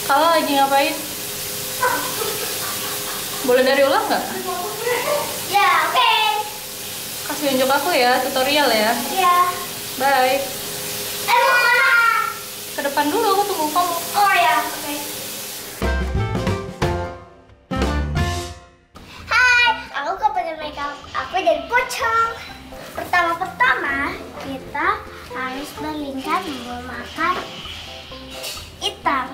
Kalau lagi ngapain? Boleh dari ulang nggak? Ya, oke. Kasih unjuk aku ya, tutorial ya. Iya. Bye. Mau mana? Ke depan dulu, aku tunggu kamu. Oh ya, oke. Hai, aku kepengen makeup. Aku jadi pocong. Pertama-tama kita harus belikan bumbu makan hitam.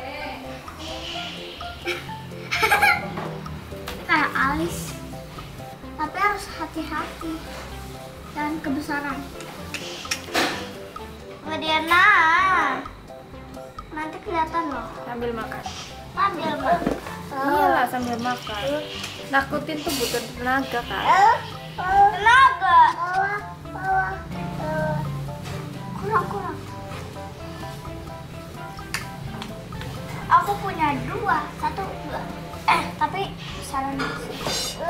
Kayak alis. Tapi harus hati-hati dan kebesaran. Diana, nanti kelihatan loh. Sambil makan. Sambil makan. Iyalah sambil makan. Nakutin tuh butuh tenaga kan. Tenaga. Kurang. Aku punya 2, 1, 2. Tapi salah nasi.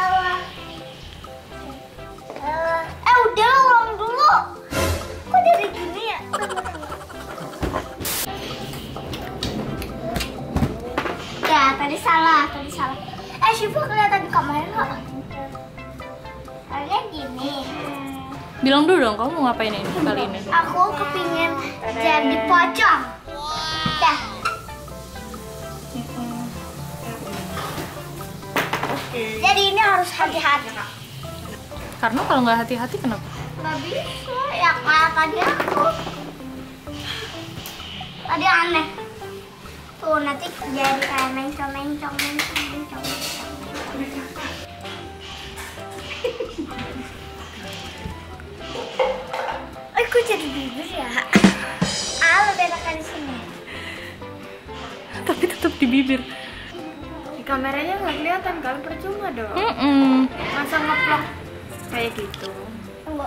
Udah ulang dulu. Kok jadi gini ya? Ya, tadi salah. Syifa kelihatan di kamera nggak? Harusnya gini. Bilang dulu dong, kamu mau ngapain ini kali ini? Aku kepingin jadi pocong. Dah. Jadi ini harus hati-hati. Karena kalau nggak hati-hati kenapa? Nggak bisa, ya kayak tadi aku. Tadi aneh. Tuh nanti jadi kayak mencong. Kok jadi bibir ya? Lebih enakan di sini. Tapi tetap di bibir. Di kameranya nggak kelihatan kalau percuma dong. Masa ngeplok kayak gitu. Enggak.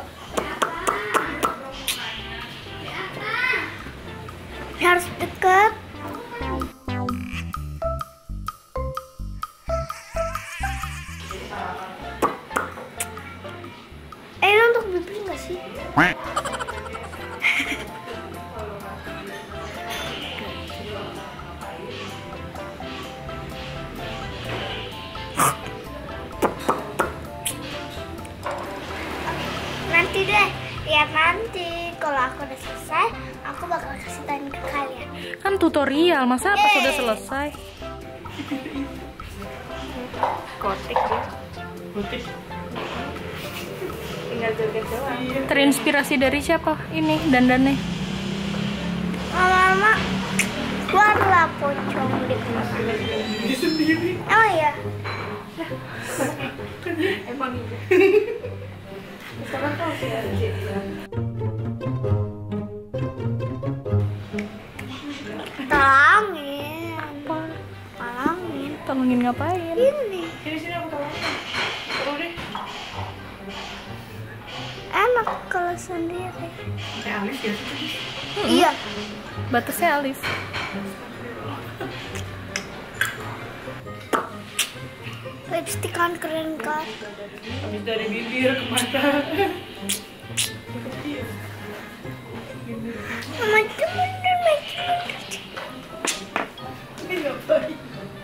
Harus deket. Ini untuk bibir nggak sih? Nanti deh, lihat nanti kalau aku udah selesai, aku bakal kasih tahu ke kalian. Kan tutorial, masa pas Yeay. udah selesai? Kotik ya. Kotik. Tinggal joget doang. Terinspirasi dari siapa ini dandannya? Mama, keluarlah pocong di Sendiri. Oh iya. Emang iya. Misalkan kau sih Tolongin. Apa? Tolongin. Tolongin ngapain? Ini Sini aku tolongin. Terus deh. enak kalau sendiri. Kayak alis ya. Iya. Batasnya alis. Lipstick kan keren kan? Habis dari bibir ke mata. Mama temen. Ini ngapain?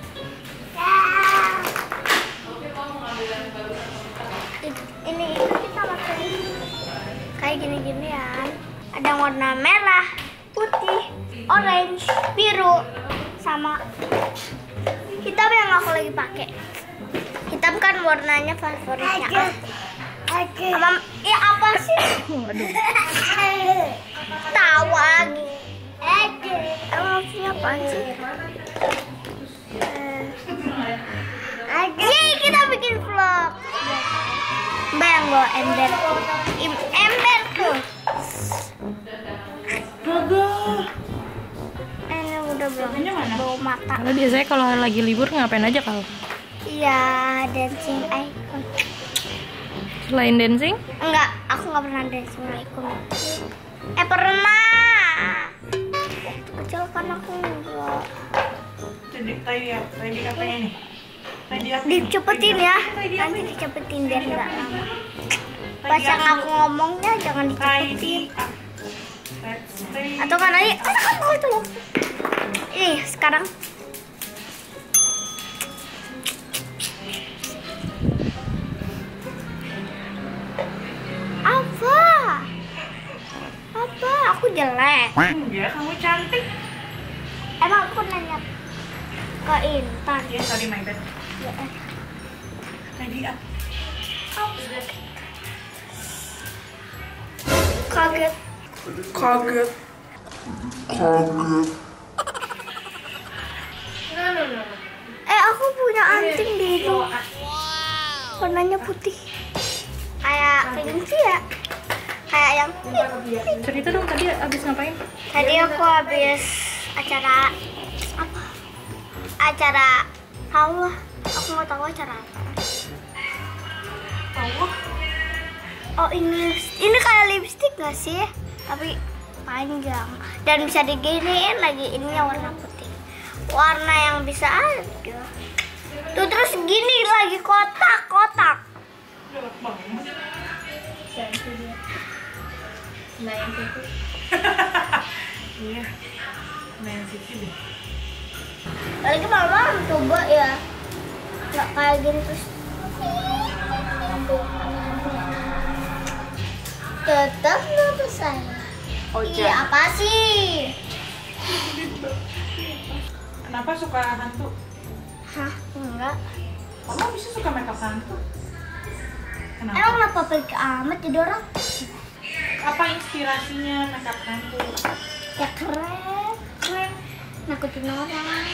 Ini kita pakai kayak gini-gini ya. Ada warna merah, putih, orange, biru, sama hitam yang aku lagi pakai. Hitam kan warnanya favoritnya. Ya apa sih? Aduh. Tawa lagi. Emang maksudnya apa sih? Yeay, kita bikin vlog. Bayang bawa ember tuh. Ember tuh. Ini udah belum bawa mata. Karena biasanya kalau lagi libur ngapain aja kalau? Iya, dancing icon. Selain dancing? Enggak, aku nggak pernah dancing icon. Pernah. Kecil kan aku enggak. Jadi tadi katanya nih. Tadi apa? Dicepetin ya. Nanti dicepetin biar nggak lama. Pas yang aku ngomongnya jangan dicepetin. Atau kan aja. Ini sekarang. Apa? Aku jelek. Enggak, kamu cantik. Emang aku nanya ke Intan. Ya, sorry my bad. Ya, Tadi kaget. kaget. Aku punya anting di hidung. Warnanya putih. Kayak kelinci ya. Kayak yang Cerita dong, tadi abis ngapain? tadi aku habis acara apa? Acara Allah. Aku mau tahu acara apa. Allah. Oh ini kayak lipstick gak sih? Tapi panjang dan bisa diginiin lagi. Ininya warna putih. Warna yang bisa ada. Tuh terus gini lagi kotak-kotak. Galak banget. Nah yang itu. Iya. Nah, yang situ deh. Lagi mama coba ya. Nggak kayak gini terus. Tetap nama saya. Iya apa sih? Kenapa suka hantu? Hah? Enggak. Kamu bisa suka makeup hantu? Kenapa? Emang kenapa pelik amat jadi orang? Apa inspirasinya makeup hantu? Ya keren. Nakutin orang.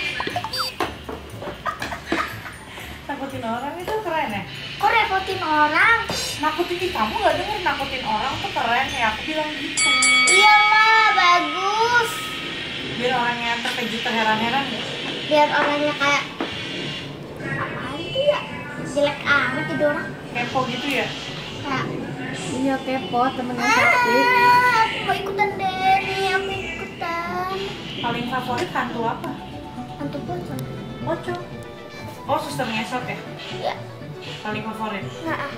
Nakutin orang itu keren ya? Kok repotin orang? Nakutin kamu nggak denger nakutin orang tuh keren ya, aku bilang gitu. Iyalah, bagus. Biar orangnya terkejut terheran-heran ya. Biar orangnya kayak apaan tuh ya? Jelek amat jadi orang. Kepo gitu ya. Kayak Iya kepo, temennya sakit. aku mau ikutan deh nih, aku ikutan. Paling favorit hantu apa? Hantu pocong. Pocong. Oh, suster ngesot ya? Iya. Paling favorit. Nah.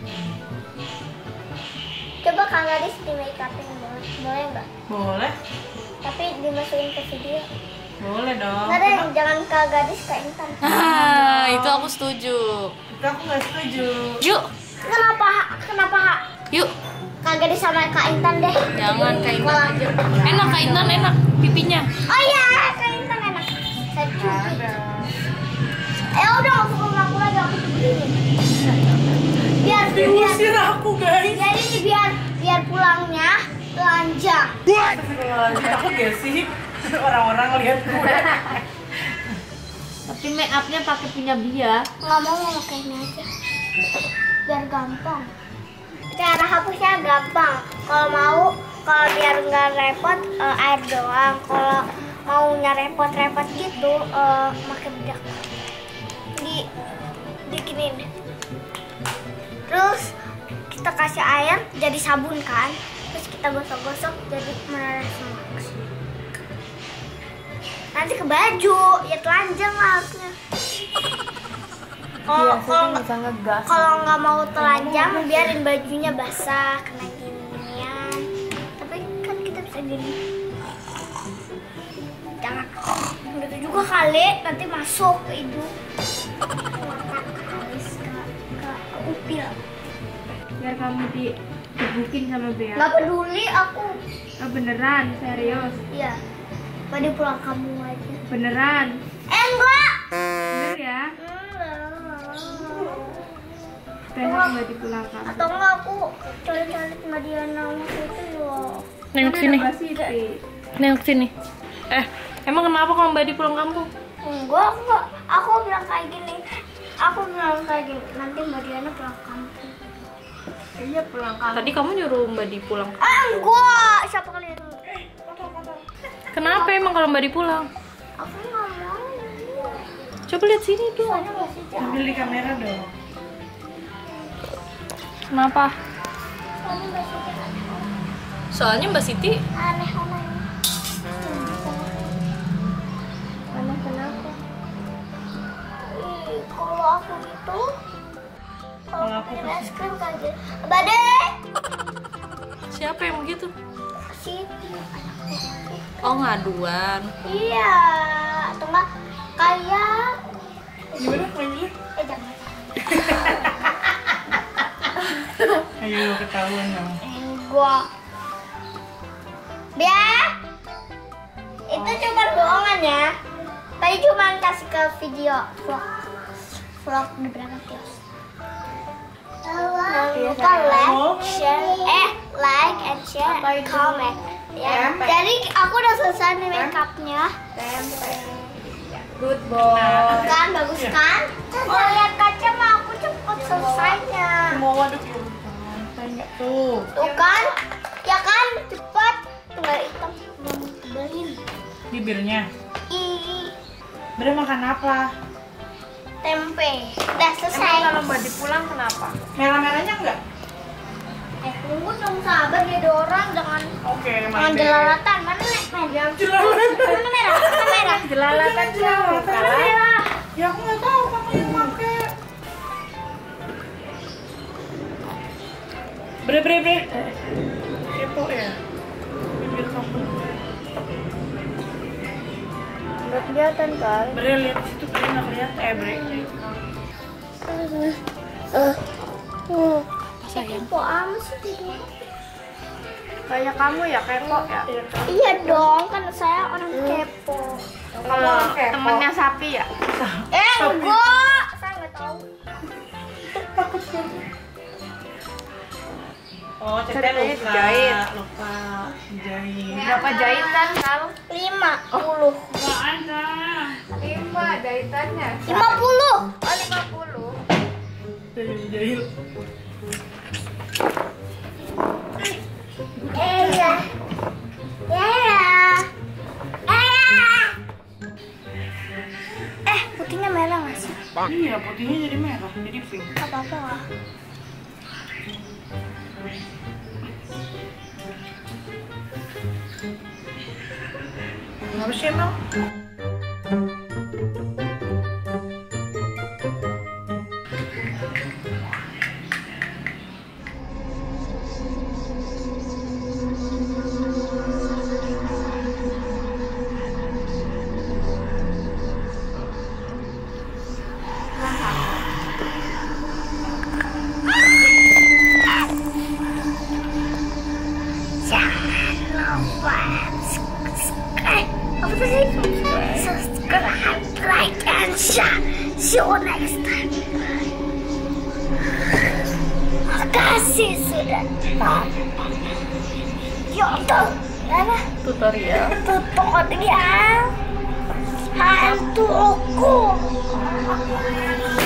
Coba Kak Gadis di make upin boleh nggak? Boleh. Tapi dimasukin ke video. Boleh dong. Nggak deh, jangan Kak Gadis ke Intan. Itu aku setuju. Itu aku nggak setuju. Yuk, Kenapa yuk. Kak Gadis sama Kak Intan deh? Jangan Kak Intan aja. Enak Kak Intan, enak pipinya. Oh iya, Kak Intan enak. Saya cubit. Ada. Udah aku aku lagi aku cubit. Biar Diusir aku guys. jadi biar pulangnya telanjang. Takut gak sih orang-orang lihat gue? Tapi make upnya pakai punya Bia. Nggak mau pakai ini aja. Biar gampang. Cara hapusnya gampang. Kalau biar nggak repot air doang. Kalau maunya repot-repot gitu pakai bedak. Dikinin. Terus kita kasih air jadi sabun kan. Terus kita gosok-gosok jadi menetes semua. Nanti ke baju, ya telanjang lah harusnya. Kalau nggak mau telanjang, biarin bajunya basah kena ginian. Tapi kan kita bisa gini. Jangan gitu juga kali, nanti masuk ke hidung. Ke upil. Biar kamu digebukin sama Bea. Nggak peduli aku. Oh, beneran, serius. Iya. Pada pulang kamu aja. Beneran. Enggak. Bener ya? Besok nggak dipulang kamu. Atau enggak aku cari-cari Madiana waktu itu loh. Nengok sini. Nengok sini. Emang kenapa kalau Mbak di pulang kampung? Enggak. Aku bilang kayak gini. Nanti Mbak Diana pulang kampung. Iya pulang kampung. Tadi kamu nyuruh Mbak di pulang. Enggak. Siapa kalian? Kenapa emang kalau Mbak di pulang? Aku nggak mau. Coba lihat sini dong. Soalnya masih jauh. Ambil di kamera dong. Kenapa? Soalnya masih jauh. Soalnya Mbak Siti Aneh. Aneh kenapa? Kalau aku gitu, kalau aku minum es krim kayak gitu. Bade. siapa yang begitu? Siti. Oh ngaduan. Iya, atau enggak kayak Gimana manggilnya? jangan. Ayo ketahuan dong. Gua Bia, itu cuma bohongan ya. Tadi cuma kasih ke video vlog di belakang kios. Jangan lupa like and share, comment. Ya. Jadi aku udah selesai nih makeupnya. Good boy. Kan bagus kan? Oh lihat kaca mah aku cepet selesainya. Mau waduk ya enggak tuh. Tuh kan? Ya kan cepet. Tinggal hitam belum tebelin. Bibirnya. Ih, Bre makan apa? tempe. Udah selesai. Emang kalau Mbak pulang kenapa? Merah-merahnya enggak? Tunggu dong sabar jadi orang jangan Oke, jangan jelalatan. Mana merah? Mana merah? Mana merah? Jelalatan jauh. Mana merah? Ya aku nggak tahu kamu yang pakai. Bre. Kepo ya. Bibir kamu. Nggak kelihatan kan? Bre lihat situ kalian nggak kelihatan. Bre. Kepo amat sih tidur. Kayak kamu ya kepo ya? Iya dong, kan saya orang kepo. Kalau temennya sapi ya? Enggak, saya nggak tahu. Oh, Cete Cete lupa. jahit. Lupa jahit. Berapa jahitan Kal? 50. Nggak ada. 5 jahitannya. 50. Oh 50. Jahil. Ya. Putihnya merah nggak sih? Iya, putihnya jadi merah, jadi pink. Apa-apa lah. Kenapa sih emang? Apa tuh sih? Subscribe, like, and share. See you next time. Makasih sudah nonton. YouTube. Mana? Tutorial. Tutorial hantu aku.